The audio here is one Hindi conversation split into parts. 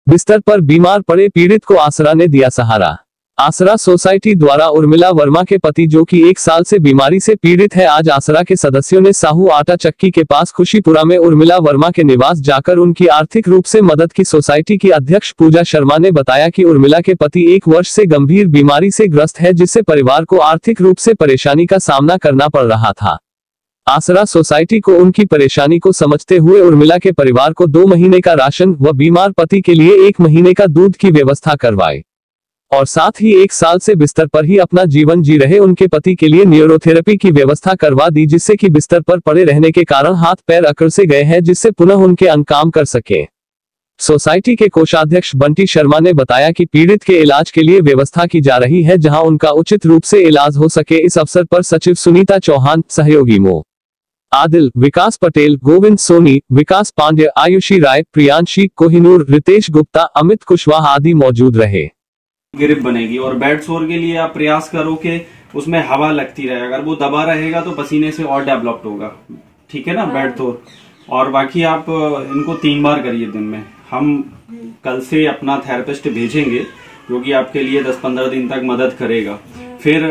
बिस्तर पर बीमार पड़े पीड़ित को आसरा ने दिया सहारा। आसरा सोसाइटी द्वारा उर्मिला वर्मा के पति जो कि 1 साल से बीमारी से पीड़ित है, आज आसरा के सदस्यों ने साहू आटा चक्की के पास खुशीपुरा में उर्मिला वर्मा के निवास जाकर उनकी आर्थिक रूप से मदद की। सोसाइटी की अध्यक्ष पूजा शर्मा ने बताया कि उर्मिला के पति 1 वर्ष से गंभीर बीमारी से ग्रस्त है, जिससे परिवार को आर्थिक रूप से परेशानी का सामना करना पड़ रहा था। आसरा सोसाइटी को उनकी परेशानी को समझते हुए उर्मिला के परिवार को 2 महीने का राशन व बीमार पति के लिए 1 महीने का दूध की व्यवस्था करवाई और साथ ही 1 साल से बिस्तर पर ही अपना जीवन जी रहे उनके पति के लिए न्यूरोथेरेपी की व्यवस्था करवा दी, जिससे कि बिस्तर पर पड़े रहने के कारण हाथ पैर अकड़ से गए हैं, जिससे पुनः उनके अंग काम कर सके। सोसाइटी के कोषाध्यक्ष बंटी शर्मा ने बताया कि पीड़ित के इलाज के लिए व्यवस्था की जा रही है, जहां उनका उचित रूप से इलाज हो सके। इस अवसर पर सचिव सुनीता चौहान, सहयोगी मो आदिल, विकास पटेल, गोविंद सोनी, विकास पांड्य, आयुषी राय, प्रियांशी कोहिनूर, रितेश गुप्ता, अमित कुशवाहा आदि मौजूद रहे। ग्रिप बनेगी और बेड सोर के लिए आप प्रयास करो कि उसमें हवा लगती रहे। अगर वो दबा रहेगा तो पसीने से और डेवलप्ड होगा, ठीक है ना, बेड सोर। और बाकी आप इनको 3 बार करिए दिन में। हम कल से अपना थेरेपिस्ट भेजेंगे जो कि आपके लिए 10-15 दिन तक मदद करेगा। फिर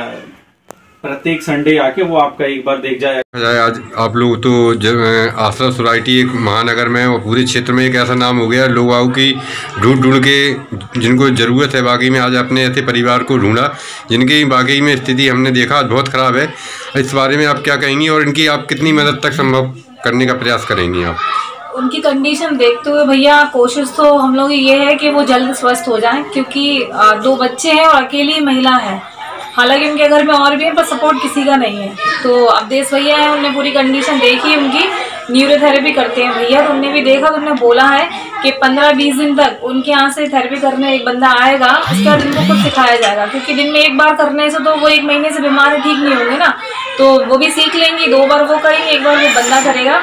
प्रत्येक संडे आके वो आपका एक बार देख जाएगा। आज आप लोग तो जब आसरा सोसाइटी एक महानगर में और पूरे क्षेत्र में एक ऐसा नाम हो गया, लोग आओ की ढूंढ के जिनको ज़रूरत है, बाकी में आज अपने ऐसे परिवार को ढूंढा जिनकी बाकी में स्थिति हमने देखा बहुत ख़राब है। इस बारे में आप क्या कहेंगी और इनकी आप कितनी मदद तक संभव करने का प्रयास करेंगी आप? उनकी कंडीशन देखते हुए भैया कोशिश तो हम लोग ये है कि वो जल्द स्वस्थ हो जाएं, क्योंकि 2 बच्चे हैं और अकेली महिला है। हालांकि उनके घर में और भी है पर सपोर्ट किसी का नहीं है। तो अवधेश भैया है, उन्होंने पूरी कंडीशन देखी, उनकी न्यूरोथेरेपी करते हैं भैया, तो उन्होंने भी देखा, तो उन्होंने बोला है कि 15-20 दिन तक उनके यहाँ से थेरेपी करने एक बंदा आएगा, उसके बाद उनको खुद सिखाया जाएगा, क्योंकि दिन में 1 बार करने से तो वो 1 महीने से बीमार ठीक नहीं होंगे ना, तो वो भी सीख लेंगी। 2 बार वो करेंगे, 1 बार वो बंदा करेगा।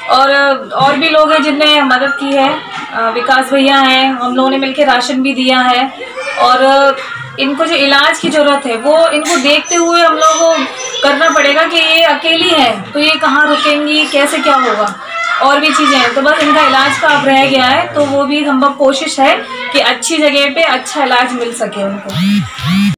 और भी लोग हैं जिनने मदद की है, विकास भैया हैं, हम लोगों ने मिलकर राशन भी दिया है। और इनको जो इलाज की जरूरत है वो इनको देखते हुए हम लोग को करना पड़ेगा कि ये अकेली है तो ये कहाँ रुकेंगी, कैसे क्या होगा, और भी चीज़ें हैं। तो बस इनका इलाज का अब रह गया है, तो वो भी संभव कोशिश है कि अच्छी जगह पे अच्छा इलाज मिल सके उनको।